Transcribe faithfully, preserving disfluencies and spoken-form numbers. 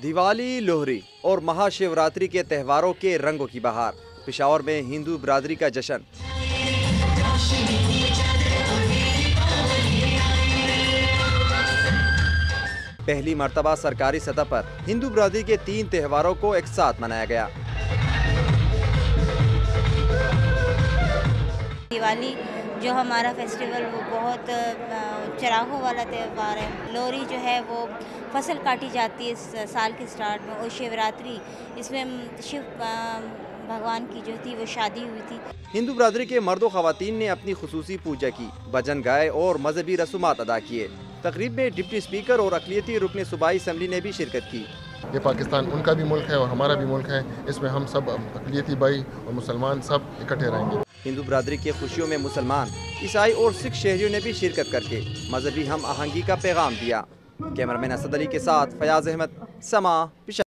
दिवाली, लोहरी और महाशिवरात्रि के त्योहारों के रंगों की बहार। पेशावर में हिंदू बिरादरी का जश्न। पहली मर्तबा सरकारी सतह पर हिंदू बिरादरी के तीन त्योहारों को एक साथ मनाया गया। दिवाली जो हमारा फेस्टिवल वो बहुत चिरागों वाला त्यौहार है। लोहरी जो है वो फसल काटी जाती है इस साल के स्टार्ट में, और शिवरात्रि इसमें शिव भगवान की जो थी वो शादी हुई थी। हिंदू बिरादरी के मर्दों ख़वातीन ने अपनी खुसूसी पूजा की, भजन गाए और मजहबी रसूमात अदा किए। तकरीब में डिप्टी स्पीकर और अक़लियती रुकन सूबाई असम्बली ने भी शिरकत की। ये पाकिस्तान उनका भी मुल्क है और हमारा भी मुल्क है। इसमें हम सब अक़लियती भाई और मुसलमान सब इकट्ठे रहेंगे। हिंदू बिरादरी की खुशियों में मुसलमान, ईसाई और सिख शहरियों ने भी शिरकत करके मजहबी हम आहंगी का पैगाम दिया। कैमरामैन असद अली के साथ फयाज अहमद, समा।